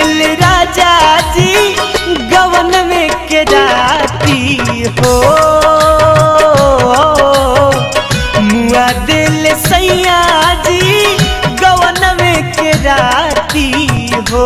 दिल राजा जी गवन में के राती हो मुआ दिल सैया जी गवन में के राती हो।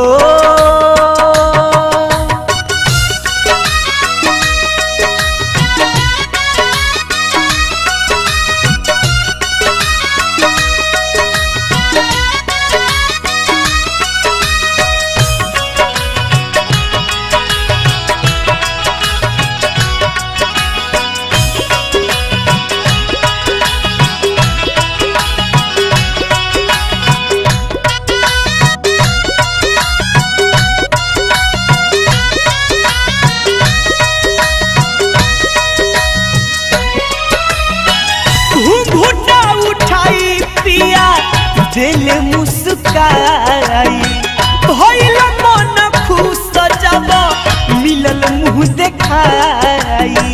दिल मुस्काई भइल मन खुश जब मिलल मुँह देखाई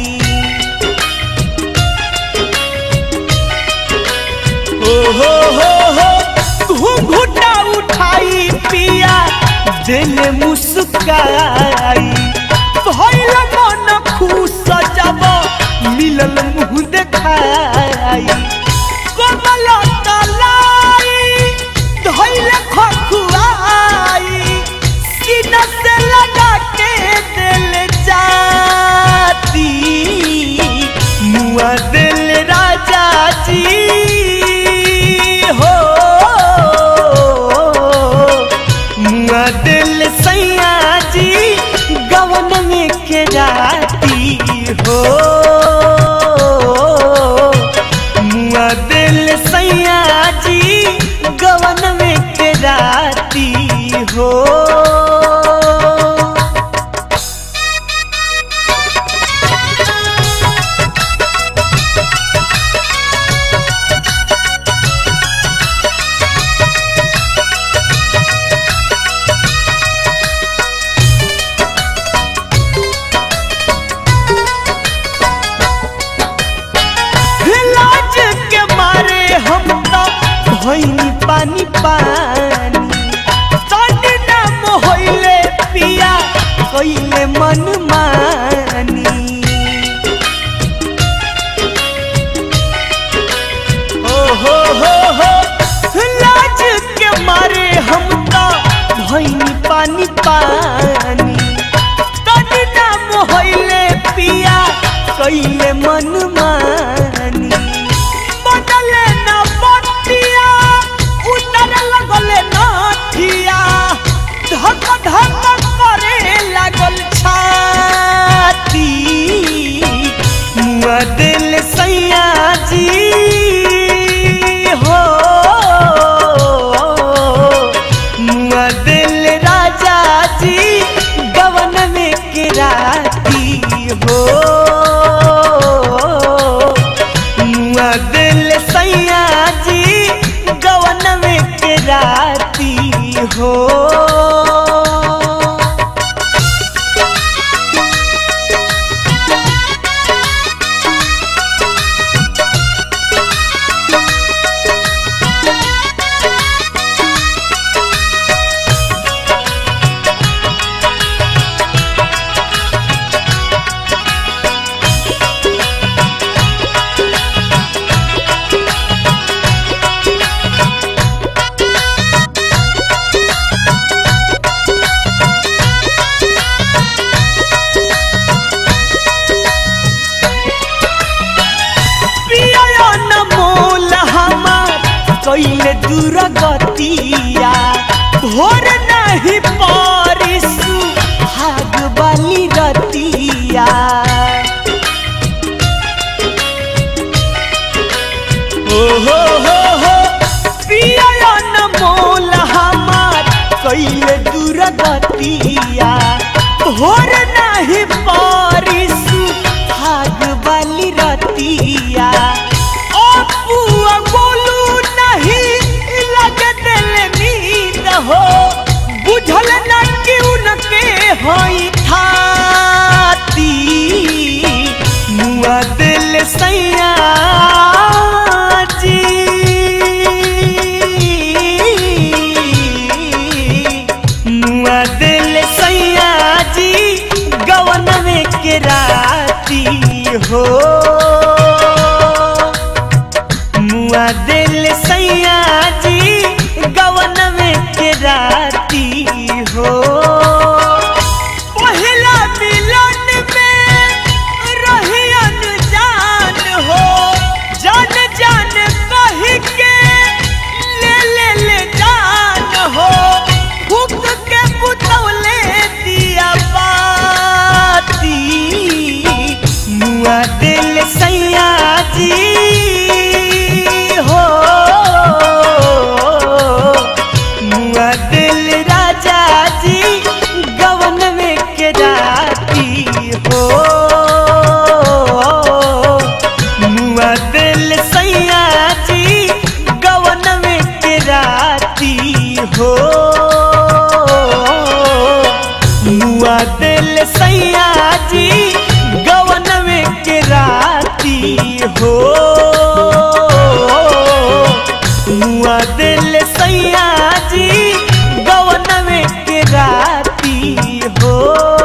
हो घूंघटा उठाई पिया दिल मुस्काई भइल मन खुश जब मिलल मुँह देखाई कोमल खखुआई सीना से लगा के दिल जाती मुआ दिल राजा जी हो मुआ दिल सैया जी गवन में के राती हो मुआ दिल सैया जी गवन में के राती हो। लाज के मारे हम तो भइनी पानी पानी तनी नाम होइले पिया कइले मन मानी हो लाज के मारे हम तो भइनी पानी पानी तनी नाम होइले पिया कइले मन मानी बदले ना बतिया उतर लगले नाठिया धक धक करे लागल छाती मुआ दिल सैया जी हो मुआ दिल राजा जी गवन में के राती हो मुआ दिल सैया जी गवन में के राती हो। कइले दूर गतिया भोर नहीं परिसु हाग बाली रतिया हो पिया न मोल हमार कइले दूर गतिया भोर नहीं परिसु हाग बाली रतिया हो बुझल न कि उनके होई थाती मुआ दिल सैया जी मुआ दिल राती हो मुआ दिल सैया जी गवन में के राती हो पहला मिलन में रही अनजान हो जान जान कही के ले जान हो फूक के बुतौले दिया बाती मुआ दिल सैया जी हो मुआ दिल राजा जी गवन में के राती हो मुआ दिल सैया जी गवन में के राती हो मुआ दिल सैया जी गवन में के राती हो मुआ दिल सैया जी गवन में के राती हो।